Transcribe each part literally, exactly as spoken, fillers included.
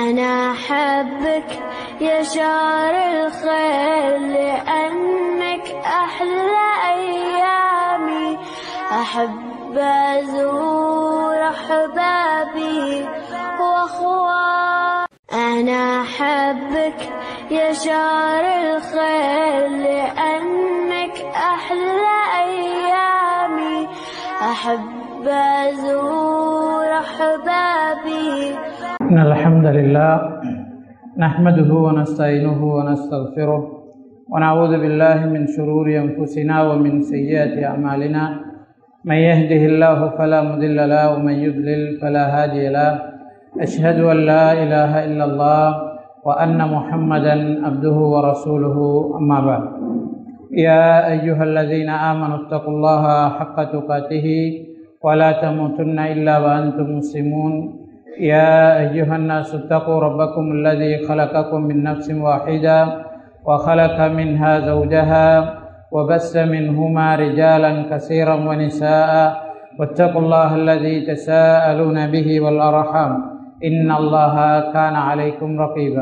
أنا أحبك يا شهر الخير لأنك أحلى أيامي أحب أزور أحبابي وأخواني أنا أحبك يا شهر الخير لأنك أحلى أيامي أحب أزور أحبابي. إن الحمد لله نحمده ونستعينه ونستغفره ونعوذ بالله من شرور أنفسنا ومن سيئات أعمالنا من يهده الله فلا مضل له ومن يضلل فلا هادي له أشهد أن لا إله إلا الله وأن محمدا عبده ورسوله أما بعد يا أيها الذين آمنوا اتقوا الله حق تقاته ولا تموتن إلا وأنتم مسلمون يا أيها الناس اتقوا ربكم الذي خلقكم من نفس واحدة وخلق منها زوجها وبث منهما رجالا كثيرا ونساء واتقوا الله الذي تساءلون به والأرحام إن الله كان عليكم رقيبا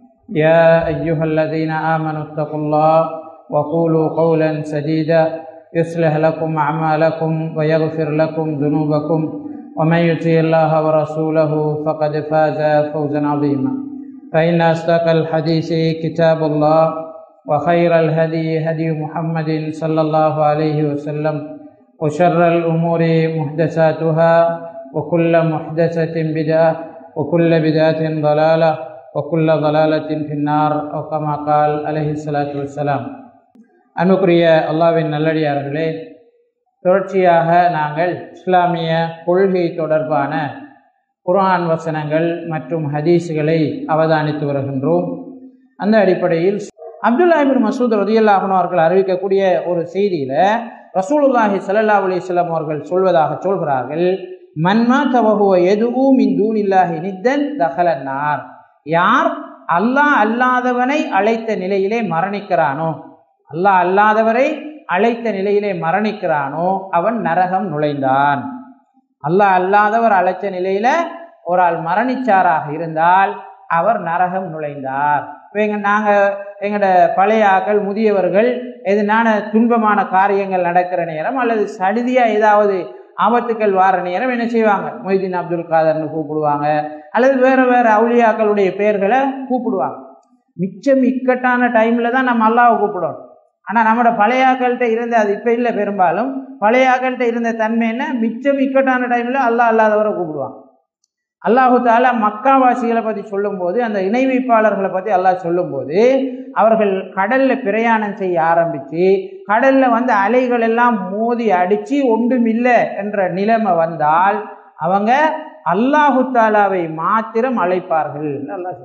يا أيها الذين آمنوا اتقوا الله وقولوا قولا سديدا يصلح لكم أعمالكم ويغفر لكم ذنوبكم ومن يطع الله ورسوله فقد فاز فوزا عظيما فإن أصدق الحديث كتاب الله وخير الهدي هدي محمد صلى الله عليه وسلم وشر الأمور محدثاتها وكل محدثة بدعة وكل بدعة ضلالة وكل ضلالة في النار أو كما قال عليه الصلاة والسلام. அன்புக்குரிய அல்லாஹ்வின் நல்லடியார்களே, தொடர்ச்சியாக நாங்கள் இஸ்லாமிய கொள்கை தொடர்பான குர்ஆன் வசனங்கள் மற்றும் ஹதீஸ்களை அவதானித்து வருகின்றோம். அந்த அடிப்படையில் அப்துல்லா இப்னு மஸ்ஊத் ரலியல்லாஹு அன்ஹு அவர்கள் அறிவிக்கக்கூடிய ஒரு செய்தியில ரசூலுல்லாஹி ஸல்லல்லாஹு அலைஹி வஸல்லம் அவர்கள் சொல்வதாக சொல்கிறார்கள், மன்மா தவஹுவ யதுஉ மின் தூனில்லாஹி நித்தன் தஹலன் நார். யார் அல்லாஹ் அல்லாதவனை அழைத்த நிலையிலே மரணிக்கிறானோ, அல்லாஹ் அல்லாதவரை அழைத்த நிலையிலே மரணிக்கிறானோ அவன் நரகம் நுழைந்தான். அல்லாஹ் அல்லாதவர் அழைத்த நிலையில ஒரு ஆள் மரணிச்சாராக இருந்தால் அவர் நரகம் நுழைந்தார். இப்போ எங்க நாங்க எங்களோட பழைய ஆக்கள் முதியவர்கள் எதுனான துன்பமான காரியங்கள் நடக்கிற நேரம் அல்லது சடுதியா ஏதாவது ஆபத்துக்கள் வார நேரம் என்ன செய்வாங்க, மொய்தீன் அப்துல் காதர்னு கூப்பிடுவாங்க அல்லது வேற வேற அவுலியாக்களுடைய பெயர்களை கூப்பிடுவாங்க. மிச்சம் இக்கட்டான டைம்ல தான் நம்ம அல்லாஹ்வை கூப்பிடணும். ஆனா நம்மளோட பழையாக்கள்கிட்ட இருந்த அது இப்ப இல்லை, பெரும்பாலும் பழையாக்கள்கிட்ட இருந்த தன்மை என்ன, மிச்சம் இக்கட்டான டைம்ல அல்லாஹ் அல்லாதவரை கூப்பிடுவாங்க. அல்லாஹு தாலா மக்காவாசிகளை பத்தி சொல்லும் போது, அந்த இணை வைப்பாளர்களை பத்தி அல்லாஹ் சொல்லும் போது, அவர்கள் கடல்ல பிரயாணம் செய்ய ஆரம்பிச்சு கடல்ல வந்து அலைகள் எல்லாம் மோதி அடிச்சு ஒன்றுமில்லை என்ற நிலைமை வந்தால் அவங்க அல்லாஹு தாலாவை மாத்திரம் அழைப்பார்கள். அல்லாஹ்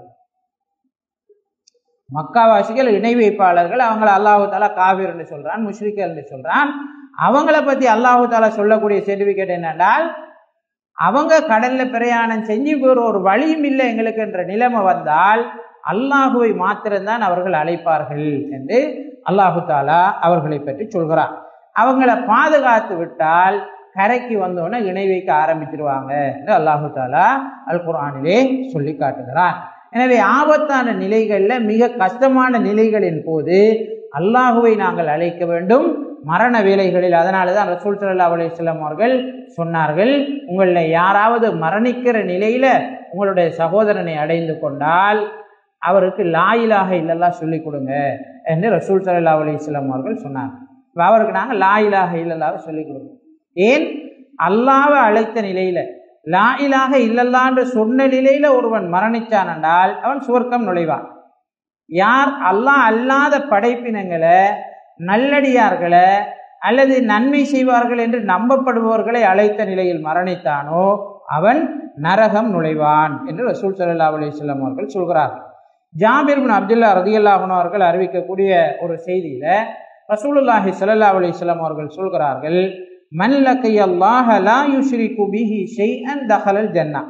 மக்காவாசிகள் இணை வைப்பாளர்கள், அவங்கள அல்லாஹு தாலா காபிர் என்று சொல்றான், முஷ்ரிக்கர் என்று சொல்றான். அவங்கள பத்தி அல்லாஹு தாலா சொல்லக்கூடிய சர்டிபிகேட் என்னென்றால், அவங்க கடல்ல பிரயாணம் செஞ்சு வேறு ஒரு வழியும் இல்லை எங்களுக்கு என்ற நிலைமை வந்தால் அல்லாஹுவை மாத்திரம்தான் அவர்கள் அழைப்பார்கள் என்று அல்லாஹு தாலா அவர்களை பற்றி சொல்கிறார். அவங்கள பாதுகாத்து விட்டால் கரைக்கு வந்தோன்னே இணை வைக்க ஆரம்பிச்சிருவாங்க என்று அல்லாஹு தாலா அல் குர்ஆனிலே சொல்லி காட்டுகிறார். எனவே ஆபத்தான நிலைகள்ல மிக கஷ்டமான நிலைகளின் போது அல்லாஹுவை நாங்கள் அழைக்க வேண்டும், மரண வேளைகளில். அதனாலதான் ரசூல் ஸல்லல்லாஹு அலைஹி வஸல்லம் அவர்கள் சொன்னார்கள், உங்களில் யாராவது மரணிக்கிற நிலையில உங்களுடைய சகோதரனை அடைந்து கொண்டால் அவருக்கு லா இலாஹ இல்லல்லாஹ் சொல்லிக் கொடுங்க என்று ரசூல் ஸல்லல்லாஹு அலைஹி வஸல்லம் அவர்கள் சொன்னாங்க. அவருக்கு நாங்கள் லா இலாஹ இல்லல்லாஹ் சொல்லிக் கொடுங்க. ஏன், அல்லாஹ்வை அழைத்த நிலையில லா இலாஹ இல்லல்லாஹ் என்று சொன்ன நிலையில ஒருவன் மரணிச்சான் என்றால் அவன் சுவர்க்கம் நுழைவான். யார் அல்லாஹ் அல்லாத படைப்பினங்களை, நல்லடியார்களை அல்லது நன்மை செய்வார்கள் என்று நம்பப்படுபவர்களை அழைத்த நிலையில் மரணித்தானோ அவன் நரகம் நுழைவான் என்று ரசூல் ஸல்லல்லாஹு அலைஹி வஸல்லம் அவர்கள் சொல்கிறார்கள். ஜாபிர் இப்னு அப்துல்லா ரலியல்லாஹு அன்ஹு அவர்கள் அறிவிக்கக்கூடிய ஒரு செய்தியில ரசூலுல்லாஹி ஸல்லல்லாஹு அலைஹி வஸல்லம் அவர்கள் சொல்கிறார்கள், மன் லக்கியல்லாஹ லா யுஷ்ரிகு பிஹி ஷைஅன் தஹலல் ஜன்னah.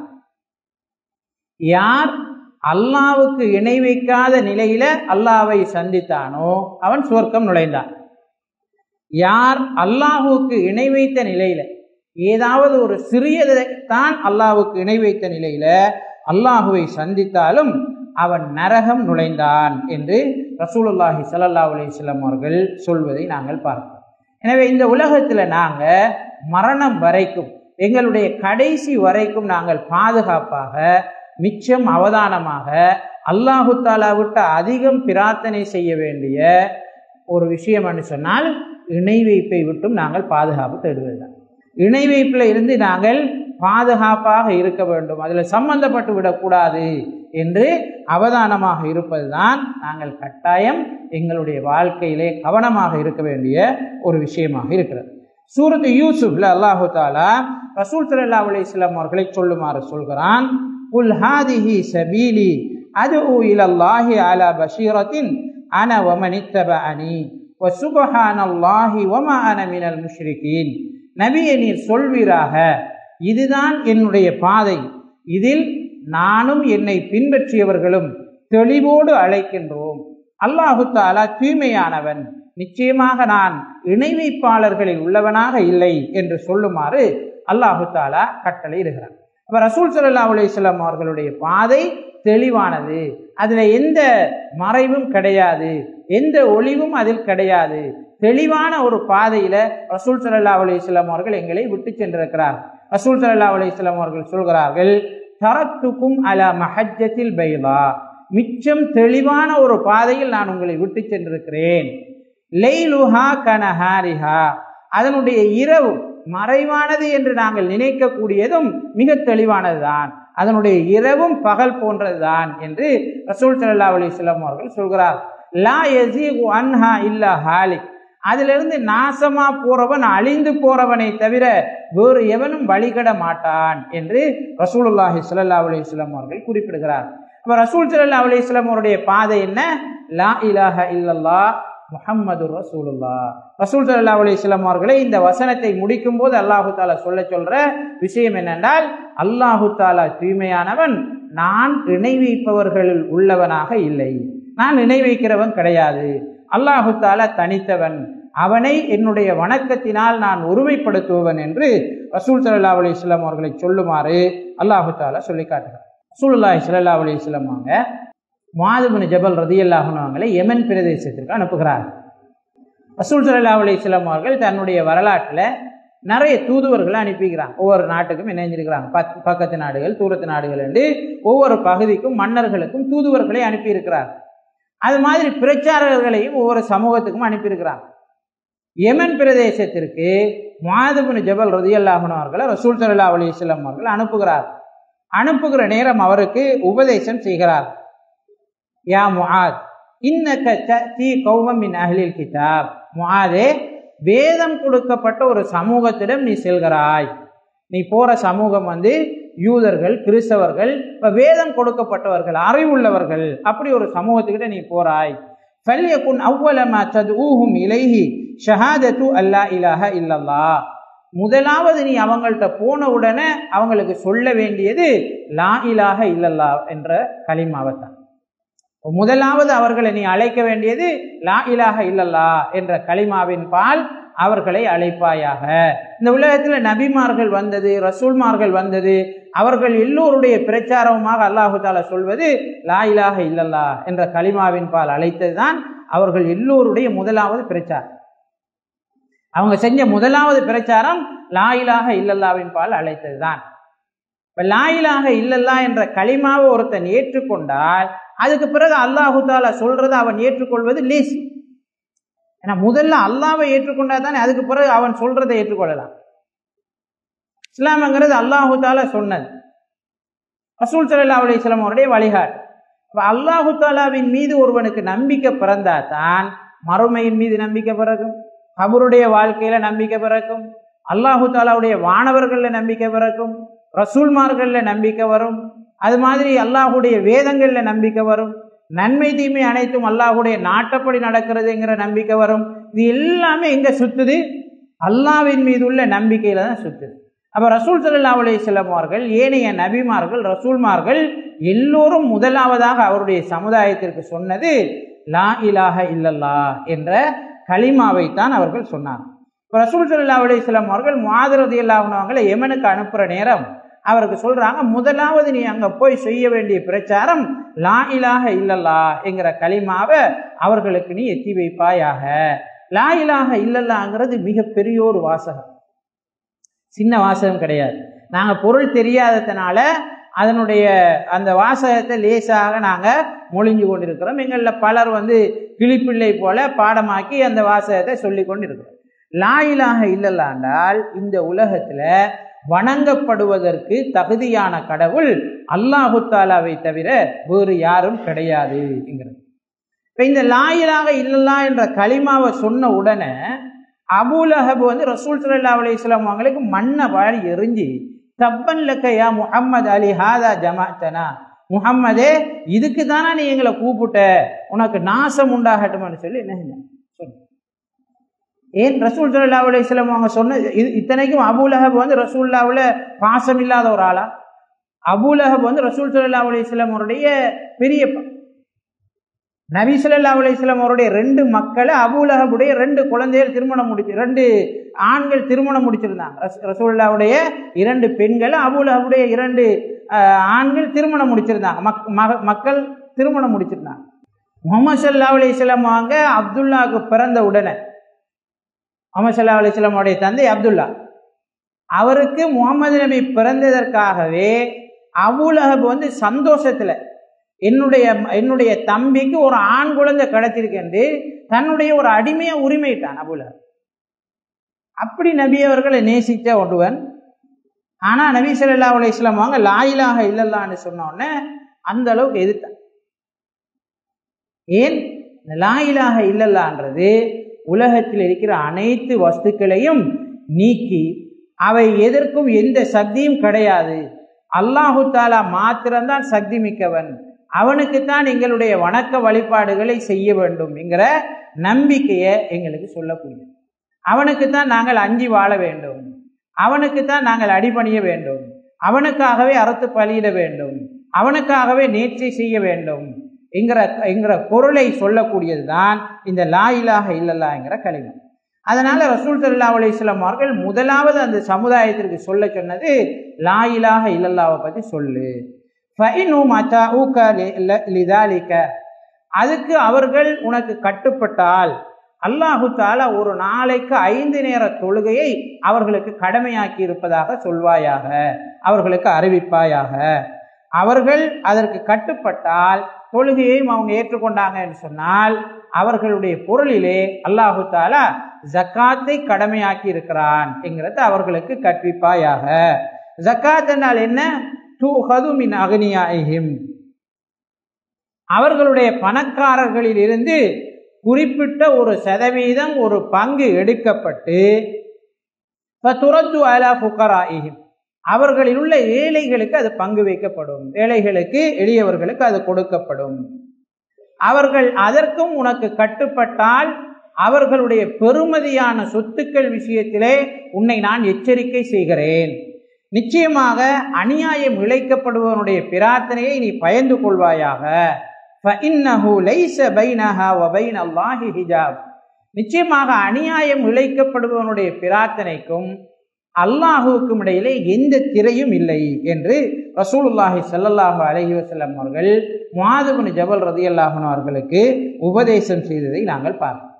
யார் அல்லாஹ்வுக்கு இணை வைக்காத நிலையில அல்லாஹ்வை சந்தித்தானோ அவன் சுவர்க்கம் நுழைந்தான். யார் அல்லாஹ்வுக்கு இணை வைத்த நிலையில ஏதாவது ஒரு சிறியதை தான் அல்லாஹ்வுக்கு இணை வைத்த நிலையில அல்லாஹுவை சந்தித்தாலும் அவன் நரகம் நுழைந்தான் என்று ரசூலுல்லாஹி ஸல்லல்லாஹு அலைஹி வஸல்லம் அவர்கள் சொல்வதை நாங்கள் பார்க்கிறோம். எனவே இந்த உலகத்தில் நாங்கள் மரணம் வரைக்கும், எங்களுடைய கடைசி வரைக்கும் நாங்கள் பாதுகாப்பாக, மிச்சம் அவதானமாக, அல்லாஹு தாலா விட்ட அதிகம் பிரார்த்தனை செய்ய வேண்டிய ஒரு விஷயம் என்று சொன்னால் இணை வைப்பை விட்டும் நாங்கள் பாதுகாப்பு தேடுவதுதான். இணை வைப்பில் இருந்து நாங்கள் பாதுகாப்பாக இருக்க வேண்டும், அதில் சம்பந்தப்பட்டு விடக்கூடாது என்று அவதானமாக இருப்பதுதான் நாங்கள் கட்டாயம் எங்களுடைய வாழ்க்கையிலே கவனமாக இருக்க வேண்டிய ஒரு விஷயமாக இருக்கிறது. சூரத்து யூசுப்ல அல்லாஹு தாலா ரசூல் ஸல்லல்லாஹு அலைஹி வஸல்லம் அவர்களை சொல்லுமாறு சொல்கிறான். குல் ஹாதிஹி சபீலி அதுஉ இலல்லாஹி அலா பஷீரத்தின் அன வமன் இத்தபஅனி வ சுப்ஹானல்லாஹி வமா அன மினல் முஷ்ரிகீன். நபியே நீர் சொல்வீராக, இதுதான் என்னுடைய பாதை, இதில் நானும் என்னை பின்பற்றியவர்களும் தெளிவோடு அழைக்கின்றோம். அல்லாஹு தஆலா தூய்மையானவன், நிச்சயமாக நான் இணை வைப்பாளர்களில் உள்ளவனாக இல்லை என்று சொல்லுமாறு அல்லாஹு தஆலா கட்டளை இடுகிறான். அப்ப ரசூல் ஸல்லல்லாஹு அலைஹி வஸல்லம் அவர்களுடைய பாதை தெளிவானது, அதில் எந்த மறைவும் கிடையாது, எந்த ஒளிவும் அதில் கிடையாது. தெளிவான ஒரு பாதையில ரசூல் ஸல்லல்லாஹு அலைஹி வஸல்லம் அவர்கள் எங்களை விட்டு சென்றிருக்கிறார். ரசூல் ஸல்லல்லாஹு அலைஹி வஸல்லம் அவர்கள் சொல்கிறார்கள், தரத்துக்கும் அலா மஹஜ்ஜத்தில் பைலா, மிச்சம் தெளிவான ஒரு பாதையில் நான் உங்களை விட்டு சென்றிருக்கிறேன். லைலுஹா கனஹாரிஹா, அதனுடைய இரவு மறைவானது என்று நாங்கள் நினைக்கக்கூடியதும் மிக தெளிவானதுதான், அதனுடைய இரவும் பகல் போன்றதுதான் என்று ரசூல் ஸல்லல்லாஹு அலைஹி வஸல்லம் அவர்கள் சொல்கிறார். லா யஸீகு அன்ஹா இல்லா ஹாலிக், அதிலிருந்து நாசமா போறவன், அழிந்து போறவனை தவிர வேறு எவனும் வழிகட மாட்டான் என்று ரசூலுல்லாஹி ஸல்லல்லாஹு அலைஹி வஸல்லம் அவர்கள் குறிப்பிடுகிறார். அப்ப ரசூல் ஸல்லல்லாஹு அலைஹி வஸல்லம் அவருடைய பாதை என்ன? லா இலாஹ இல்லல்லாஹ் முஹம்மது ரசூலுல்லாஹ். ரசூல் ஸல்லல்லாஹு அலைஹி வஸல்லம் அவர்களை இந்த வசனத்தை முடிக்கும் போது அல்லாஹு தாலா சொல்ல சொல்ற விஷயம் என்னென்றால், அல்லாஹு தாலா தூய்மையானவன், நான் இணை வைப்பவர்களில் உள்ளவனாக இல்லை, நான் இணை வைக்கிறவன் கிடையாது. அல்லாஹு தாலா தனித்தவன், அவனை என்னுடைய வணக்கத்தினால் நான் ஒருமைப்படுத்துவன் என்று ரசூல் ஸல்லல்லாஹு அலைஹி வஸல்லம் அவர்களை சொல்லுமாறு அல்லாஹு தாலா சொல்லி காட்டுகிறார். ரசூலுல்லாஹி ஸல்லல்லாஹு அலைஹி வஸல்லம் அவங்க முஆத் இப்னு ஜபல் ரலியல்லாஹு அன்ஹு அவங்களை யமன் பிரதேசத்திற்கு அனுப்புகிறார். ரசூல் ஸல்லல்லாஹு அலைஹி வஸல்லம் அவர்கள் தன்னுடைய வரலாற்றில் நிறைய தூதுவர்களை அனுப்பிக்கிறாங்க. ஒவ்வொரு நாட்டுக்கும் இணைஞ்சிருக்கிறாங்க, பத் பக்கத்து நாடுகள், தூரத்து நாடுகள் என்று ஒவ்வொரு பகுதிக்கும் மன்னர்களுக்கும் தூதுவர்களை அனுப்பியிருக்கிறார். அது மாதிரி பிரச்சாரகர்களையும் ஒவ்வொரு சமூகத்துக்கும் அனுப்பியிருக்கிறாங்க. யமன் பிரதேசத்திற்கு முஆத் இப்னு ஜபல் ரலியல்லாஹு அன்ஹு அவர்களை ரசூல் ஸல்லல்லாஹு அலைஹி வஸல்லம் அவர்கள் அனுப்புகிறார். அனுப்புகிற நேரம் அவருக்கு உபதேசம் செய்கிறார். யா முஆத் இன்னக தஅதி கௌமம் மின் அஹ்லில் கிதாப், முஆதே வேதம் கொடுக்கப்பட்ட ஒரு சமூகத்திடம் நீ செல்கிறாய். நீ போற சமூகம் வந்து யூதர்கள், கிறிஸ்தவர்கள், வேதம் கொடுக்கப்பட்டவர்கள், அறிவுள்ளவர்கள், அப்படி ஒரு சமூகத்துக்கிட்ட நீ போறாய். ஃபல்யகுன் அவ்வல மா ததுஊஹும் இலைஹி ஷஹாதத்து அல்லா இலாஹ இல்லல்லாஹ், முதலாவது நீ அவங்கள்ட்ட போன உடனே அவங்களுக்கு சொல்ல வேண்டியது லா இலாஹ இல்லல்லாஹ் என்ற கலிமாவைத்தான். முதலாவது அவர்களை நீ அழைக்க வேண்டியது லா இலாஹ இல்லல்லாஹ் என்ற கலிமாவின் பால் அவர்களை அழைப்பாயாக. இந்த உலகத்தில் நபிமார்கள் வந்தது, ரசூல்மார்கள் வந்தது, அவர்கள் எல்லோருடைய பிரச்சாரமாக அல்லாஹு தாலா சொல்வது லா இலாஹ இல்லல்லாஹ் என்ற கலிமாவின் பால் அழைத்தது தான் அவர்கள் எல்லோருடைய முதலாவது பிரச்சாரம். அவங்க செஞ்ச முதலாவது பிரச்சாரம் லா இலாஹ இல்லல்லாவின் பால் அழைத்தது தான். இப்ப லா இலாஹ இல்லல்லா என்ற கலிமாவை ஒருத்தன் ஏற்றுக்கொண்டால் அதுக்கு பிறகு அல்லாஹு தாலா சொல்றதை அவன் ஏற்றுக்கொள்வது லேசி. ஏன்னா முதல்ல அல்லாவை ஏற்றுக்கொண்டா தானே அதுக்கு பிறகு அவன் சொல்றதை ஏற்றுக்கொள்ளலாம். இஸ்லாம்ங்கிறது அல்லாஹு தாலா சொன்னது, ரசூல் ஸல்லல்லாஹு அலைஹி வஸல்லம் அவருடைய வழிகாட்டு. அல்லாஹு தாலாவின் மீது ஒருவனுக்கு நம்பிக்கை பிறந்தா தான் மறுமையின் மீது நம்பிக்கை பிறக்கும், கபருடைய வாழ்க்கையில நம்பிக்கை பிறக்கும், அல்லாஹு தாலாவுடைய வானவர்கள்ல நம்பிக்கை பிறக்கும், ரசூல்மார்கள்ல நம்பிக்கை வரும், அது மாதிரி அல்லாஹுடைய வேதங்கள்ல நம்பிக்கை வரும், நன்மை தீமை அனைத்தும் அல்லாஹுடைய நாட்டப்படி நடக்கிறதுங்கிற நம்பிக்கை வரும். இது எல்லாமே எங்க சுத்துது? அல்லாஹ்வின் மீது உள்ள நம்பிக்கையில தான் சுத்துது. அப்ப ரசூல் ஸல்லல்லாஹு அலைஹி வஸல்லம் அவர்கள், ஏனைய நபிமார்கள், ரசூல்மார்கள் எல்லோரும் முதலாவதாக அவருடைய சமுதாயத்திற்கு சொன்னது லா இலாஹ இல்லல்லாஹ் என்ற கலிமாவை தான் அவர்கள் சொன்னார். ரசூல் ஸல்லல்லாஹு அலைஹி வஸல்லம் அவர்கள் முஆத் ரலியல்லாஹு அன்ஹு அவங்களை யமனுக்கு அனுப்புற நேரம் அவருக்கு சொல்றாங்க, முதலாவது நீ அங்க போய் செய்ய வேண்டிய பிரச்சாரம் லா இலாஹ இல்லல்லா என்கிற கலிமாவை அவர்களுக்கு நீ எத்தி வைப்பாயாக. லா இலாஹ இல்லல்லாங்கிறது மிகப்பெரிய ஒரு வாசகம், சின்ன வாசகம் கிடையாது. நாங்க பொருள் தெரியாததுனால அதனுடைய அந்த வாசகத்தை லேசாக நாங்க மொழிஞ்சு கொண்டிருக்கிறோம். எங்களில் பலர் வந்து கிளிப்பிள்ளை போல பாடமாக்கி அந்த வாசகத்தை சொல்லி கொண்டு இருக்கிறோம். லா இலாஹ இல்லல்லா என்றால் இந்த உலகத்துல வணங்கப்படுவதற்கு தகுதியான கடவுள் அல்லாஹு தாலாவை தவிர வேறு யாரும் கிடையாது என்கிறது. இப்ப இந்த லா இலாஹ இல்லல்லா என்ற கலிமாவை சொன்ன உடனே அபூ லஹப் வந்து ரசூல் ஸல்லல்லாஹு அலைஹி வஸல்லம் அவங்களுக்கு மண்ணை வாரி எறிஞ்சி, தப்பன் லக்க யா முஹம்மது அலி ஹாதா ஜமாஅத்தனா, முஹம்மதே இதுக்கு தானே நீ எங்களை கூப்பிட்ட, உனக்கு நாசம் உண்டாகட்டும்னு சொல்லி என்ன சொன்ன. ஏன் ரசூல் ஸல்லல்லாஹு அலைஹி வஸல்லம் அவங்க சொன்ன இது இத்தனைக்கும் அபூ லஹப் வந்து ரசூலுல்லாஹ்வுல பாசம் இல்லாத ஒரு ஆளா? அபூ லஹப் வந்து ரசூல் ஸல்லல்லாஹு அலைஹி வஸல்லம் அவருடைய பெரியப்பா. நபி ஸல்லல்லாஹு அலைஹி வஸல்லம் அவருடைய ரெண்டு மக்களை அபூ லஹபுடைய ரெண்டு குழந்தைகள் திருமணம் முடிச்சு ரெண்டு ஆண்கள் திருமணம் முடிச்சிருந்தாங்க. ரசூலுல்லாஹ்வுடைய இரண்டு பெண்களை அபூ லஹபுடைய இரண்டு ஆண்கள் திருமணம் முடிச்சிருந்தாங்க, மக்கள் திருமணம் முடிச்சிருந்தாங்க. முஹம்மது ஸல்லல்லாஹு அலைஹி வஸல்லம் அவங்க அப்துல்லாவுக்கு பிறந்த உடனே, முஹம்மது ஸல்லல்லாஹு அலைஹி வஸல்லம் அவருடைய தந்தை அப்துல்லா, அவருக்கு முகமது நபி பிறந்ததற்காகவே அபூ லஹப் வந்து சந்தோஷத்துல என்னுடைய என்னுடைய தம்பிக்கு ஒரு ஆண் குழந்தை கிடைச்சிருக்கேன் தன்னுடைய ஒரு அடிமையை உரிமையிட்டான் அபூ லஹப். அப்படி நபி அவர்களை நேசித்த ஒருவன். ஆனா நபி ஸல்லல்லாஹு அலைஹி வஸல்லம் அவங்க லா இலாஹ இல்லல்லாஹ்னு சொன்ன உடனே அந்த அளவுக்கு எதிர்த்தான். ஏன்? லா இலாஹ இல்லல்லாஹ்ன்றது உலகத்தில் இருக்கிற அனைத்து வஸ்துக்களையும் நீக்கி அவை எதற்கும் எந்த சக்தியும் கிடையாது, அல்லாஹு தாலா மாத்திரம்தான் சக்தி மிக்கவன், அவனுக்குத்தான் எங்களுடைய வணக்க வழிபாடுகளை செய்ய வேண்டும் என்கிற நம்பிக்கையை எங்களுக்கு சொல்லக்கூடிய, அவனுக்குத்தான் நாங்கள் அஞ்சி வாழ வேண்டும், அவனுக்குத்தான் நாங்கள் அடிபணிய வேண்டும், அவனுக்காகவே அறுத்து பலியிட வேண்டும், அவனுக்காகவே நேர்ச்சை செய்ய வேண்டும் என்கிற என்கிற பொருளை சொல்லக்கூடியது தான் இந்த லா இலாஹ இல்லல்லாஹ் என்கிற கலிமா. அதனால ரசூல் ஸல்லல்லாஹு அலைஹி வஸல்லம் அவர்கள் முதலாவது அந்த சமுதாயத்திற்கு சொல்ல சொன்னது லா இலாஹ இல்லல்லாஹ்வை பற்றி சொல்லு. ஃபஇன்ஹும் அதாஊக லிதாலிக, அதுக்கு அவர்கள் உனக்கு கட்டுப்பட்டால் அல்லாஹு தஆலா ஒரு நாளைக்கு ஐந்து நேர தொழுகையை அவர்களுக்கு கடமையாக்கி இருப்பதாக சொல்வாயாக, அவர்களுக்கு அறிவிப்பாயாக. அவர்கள் அதற்கு கட்டுப்பட்டால், தொழுகையையும் அவங்க ஏற்றுக்கொண்டாங்க என்று சொன்னால், அவர்களுடைய பொருளிலே அல்லாஹு தஆலா ஜக்காத்தை கடமையாக்கி இருக்கிறான் என்கிறத அவர்களுக்கு கற்பிப்பாயாக. ஜக்காத் என்றால் என்ன? தூஹது மின் அக்னியாஹிம், அவர்களுடைய பணக்காரர்களில் இருந்து குறிப்பிட்ட ஒரு சதவீதம் ஒரு பங்கு எடுக்கப்பட்டு ஃபதுரத்து அலா ஃபுகராஇஹிம், அவர்களில் உள்ள ஏழைகளுக்கு அது பங்கு வைக்கப்படும், ஏழைகளுக்கு எளியவர்களுக்கு அது கொடுக்கப்படும். அவர்கள் அதற்கும் உனக்கு கட்டுப்பட்டால் அவர்களுடைய பெருமதியான சொத்துக்கள் விஷயத்திலே உன்னை நான் எச்சரிக்கை செய்கிறேன். நிச்சயமாக அநியாயம் இழைக்கப்படுவதனுடைய பிரார்த்தனையை நீ பயந்து கொள்வாயாக. فَإِنَّهُ لَيْسَ بَيْنَهَا وَبَيْنَ اللَّهِ حِجَابٌ, நிச்சயமாக அநியாயம் இழைக்கப்படுவதனுடைய பிரார்த்தனைக்கும் அல்லாஹுவுக்கும் இடையிலே எந்த திரையும் இல்லை என்று ரசூலுல்லாஹி ஸல்லல்லாஹு அலைஹி வஸல்லம் அவர்கள் முஆது இப்னு ஜபல் ரலியல்லாஹு அன்ஹு அவர்களுக்கு உபதேசம் செய்ததை நாங்கள் பார்க்கிறோம்.